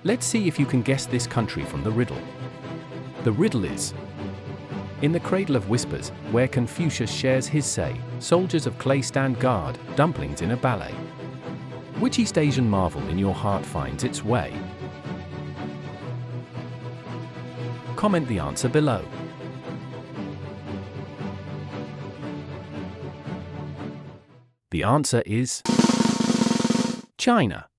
Let's see if you can guess this country from the riddle. The riddle is: in the cradle of whispers, where Confucius shares his say, soldiers of clay stand guard, dumplings in a ballet. Which East Asian marvel in your heart finds its way? Comment the answer below. The answer is China.